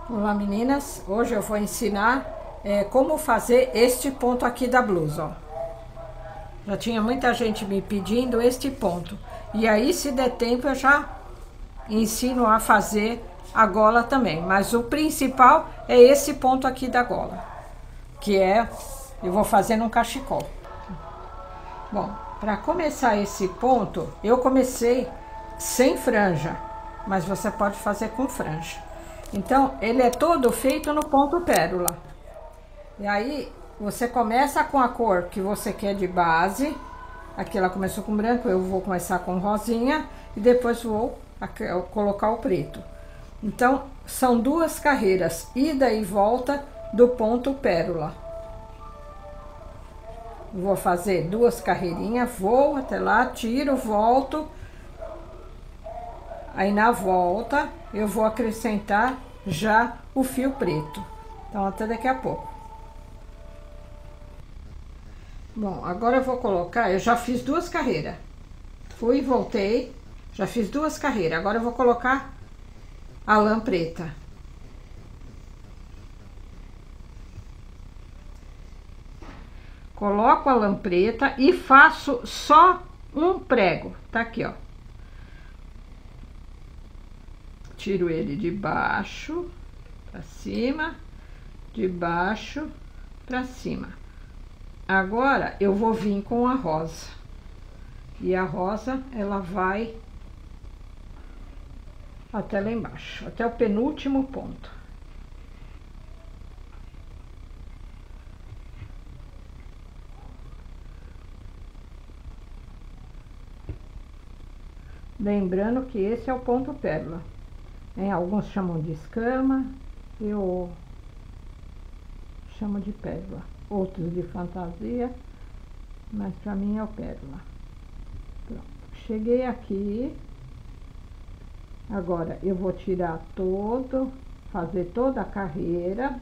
Olá meninas, hoje eu vou ensinar como fazer este ponto aqui da blusa, ó. Já tinha muita gente me pedindo este ponto, e aí se der tempo eu já ensino a fazer a gola também, mas o principal é esse ponto aqui da gola, que eu vou fazer num cachecol. Bom, para começar esse ponto, eu comecei sem franja, mas você pode fazer com franja. Então, ele é todo feito no ponto pérola. E aí, você começa com a cor que você quer de base. Aqui ela começou com branco, eu vou começar com rosinha e depois vou colocar o preto. Então, são duas carreiras, ida e volta do ponto pérola. Vou fazer duas carreirinhas, vou até lá, tiro, volto. Aí na volta eu vou acrescentar já o fio preto. Então até daqui a pouco. Bom, agora eu vou colocar, eu já fiz duas carreiras. Fui e voltei, já fiz duas carreiras. Agora eu vou colocar a lã preta. Coloco a lã preta e faço só um prego. Tá aqui, ó. Tiro ele de baixo para cima, de baixo para cima. Agora eu vou vir com a rosa. E a rosa, ela vai até lá embaixo, até o penúltimo ponto. Lembrando que esse é o ponto pérola. Alguns chamam de escama, eu chamo de pérola. Outros de fantasia, mas pra mim é o pérola. Pronto, cheguei aqui. Agora eu vou tirar fazer toda a carreira.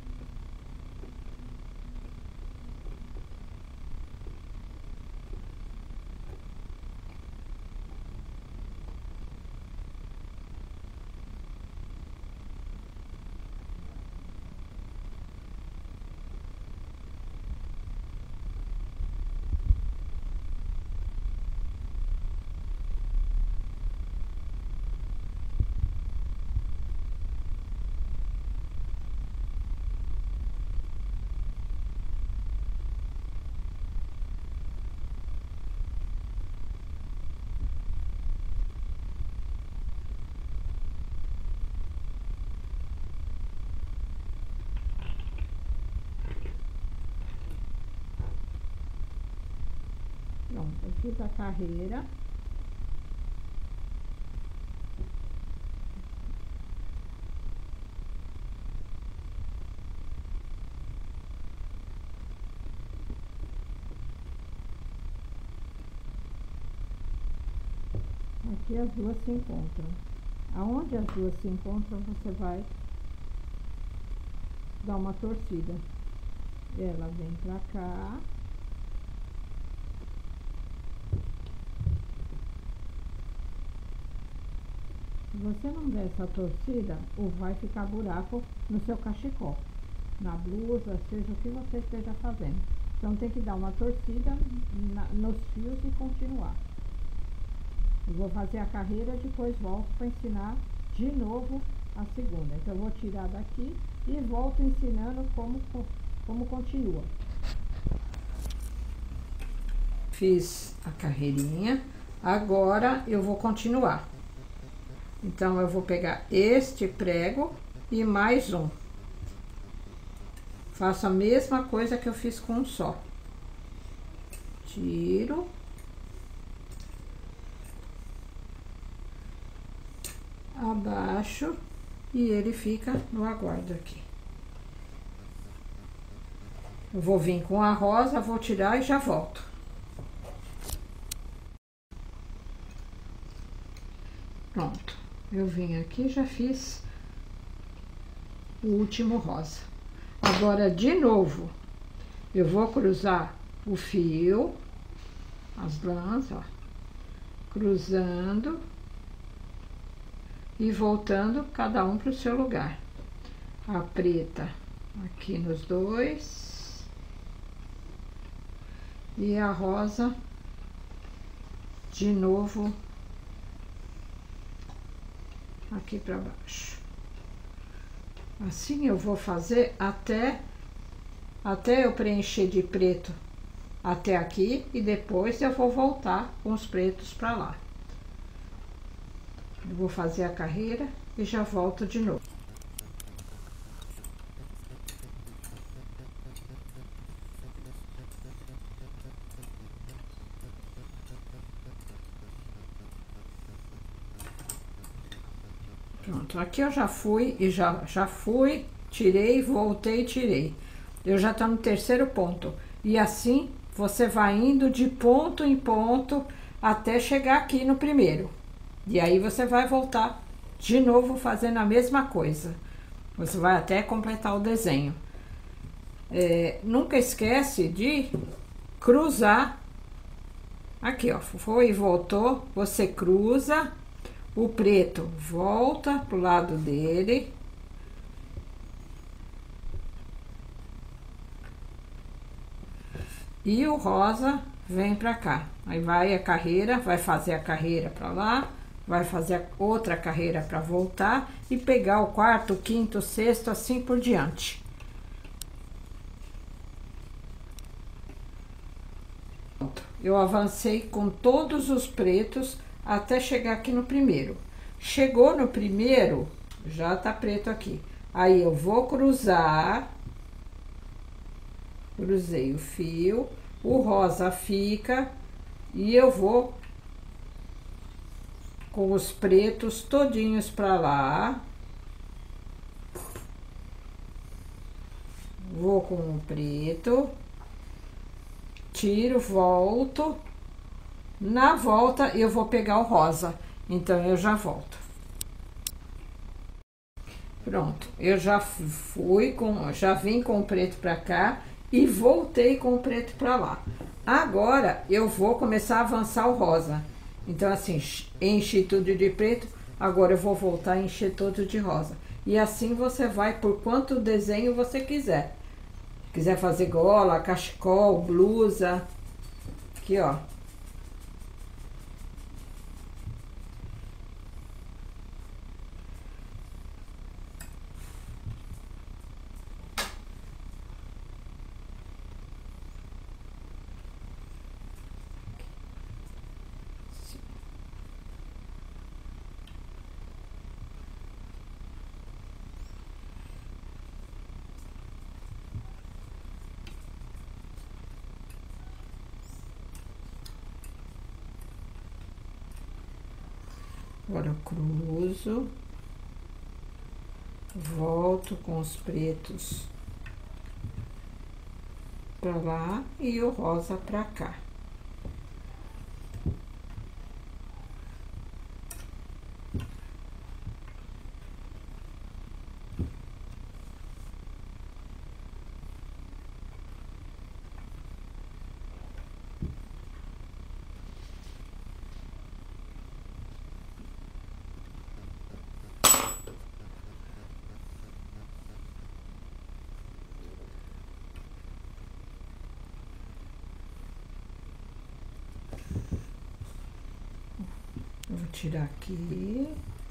Pronto, eu fiz a carreira. Aqui as duas se encontram. Aonde as duas se encontram, você vai dar uma torcida. Ela vem pra cá. Se você não der essa torcida, ou vai ficar buraco no seu cachecol, na blusa, seja o que você esteja fazendo. Então tem que dar uma torcida nos fios e continuar. Eu vou fazer a carreira, depois volto para ensinar de novo a segunda. Então eu vou tirar daqui e volto ensinando como continua. Fiz a carreirinha, agora eu vou continuar. Então eu vou pegar este prego e mais um. Faço a mesma coisa que eu fiz com um só. Tiro. Abaixo e ele fica no aguardo aqui. Eu vou vir com a rosa, vou tirar e já volto. Pronto, eu vim aqui, já fiz o último rosa. Agora, de novo, eu vou cruzar o fio, as lãs, ó, cruzando e voltando cada um para o seu lugar. a preta aqui nos dois. E a rosa de novo aqui para baixo. Assim eu vou fazer até eu preencher de preto até aqui, e depois eu vou voltar com os pretos para lá. Eu vou fazer a carreira e já volto de novo. Pronto, aqui eu já fui e já fui, tirei, voltei, tirei. Eu já tô no terceiro ponto. E assim você vai indo de ponto em ponto até chegar aqui no primeiro. E aí você vai voltar de novo fazendo a mesma coisa. Você vai até completar o desenho. Nunca esquece de cruzar. Aqui, ó, foi e voltou, você cruza. O preto volta pro lado dele. E o rosa vem pra cá. Aí vai a carreira, vai fazer a carreira pra lá, vai fazer outra carreira pra voltar e pegar o quarto, quinto, sexto, assim por diante. Pronto. Eu avancei com todos os pretos até chegar aqui no primeiro. Chegou no primeiro, já tá preto aqui. Aí eu vou cruzar, cruzei o fio, o rosa fica e eu vou com os pretos todinhos pra lá. Vou com o preto, tiro, volto. Na volta eu vou pegar o rosa, então eu já volto. Pronto, eu já vim com o preto pra cá e voltei com o preto pra lá. Agora eu vou começar a avançar o rosa. Então assim, enchi tudo de preto, agora eu vou voltar a encher tudo de rosa. E assim você vai por quanto desenho você quiser. Quiser fazer gola, cachecol, blusa. Aqui, ó. Agora eu cruzo, volto com os pretos pra lá e o rosa pra cá. Vou tirar aqui,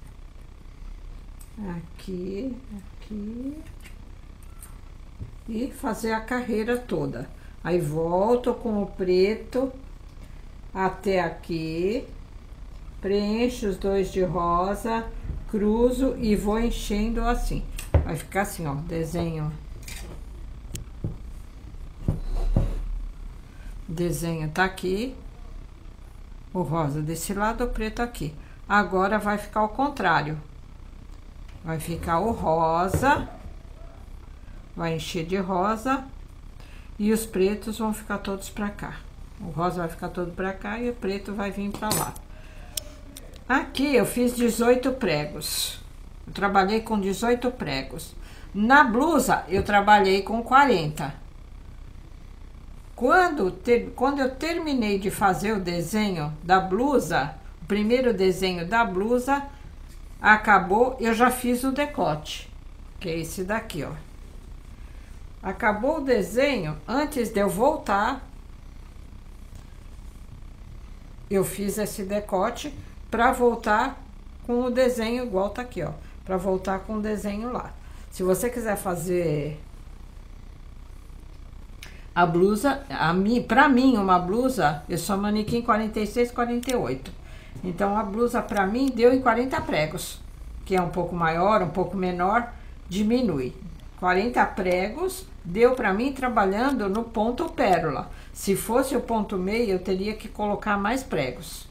aqui, aqui e fazer a carreira toda. Aí volto com o preto até aqui, preencho os dois de rosa, cruzo e vou enchendo assim. Vai ficar assim, ó, desenho. Desenho tá aqui. O rosa desse lado, o preto aqui. Agora vai ficar ao contrário. Vai ficar o rosa, vai encher de rosa e os pretos vão ficar todos pra cá. O rosa vai ficar todo pra cá e o preto vai vir pra lá. Aqui eu fiz 18 pregos. Eu trabalhei com 18 pregos. Na blusa eu trabalhei com 40. Quando eu terminei de fazer o desenho da blusa, o primeiro desenho da blusa, acabou, eu já fiz o decote. que é esse daqui, ó. Acabou o desenho, antes de eu voltar, eu fiz esse decote para voltar com o desenho igual tá aqui, ó, para voltar com o desenho lá. Se você quiser fazer a blusa, para mim uma blusa, eu sou manequim 46, 48. Então a blusa para mim deu em 40 pregos, que é um pouco maior, um pouco menor, diminui. 40 pregos deu para mim trabalhando no ponto pérola. Se fosse o ponto meio, eu teria que colocar mais pregos.